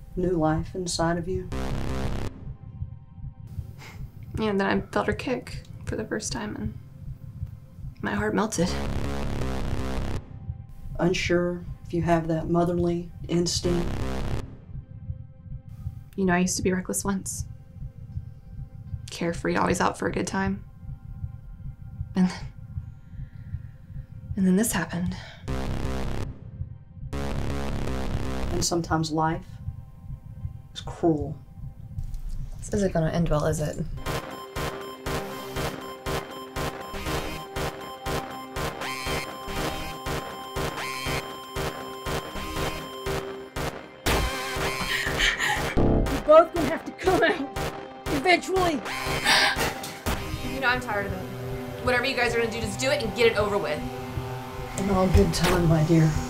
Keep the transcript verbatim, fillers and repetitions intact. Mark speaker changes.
Speaker 1: new life inside of you.
Speaker 2: And then I felt her kick for the first time, and my heart melted.
Speaker 1: Unsure if you have that motherly instinct.
Speaker 2: You know, I used to be reckless once. Carefree, always out for a good time. And then, and then this happened.
Speaker 1: And sometimes life is cruel.
Speaker 2: This isn't gonna end well, is it?
Speaker 3: Both gonna have to come out eventually.
Speaker 2: You know, I'm tired of it. Whatever you guys are gonna do, just do it and get it over with.
Speaker 1: In all good time, my dear.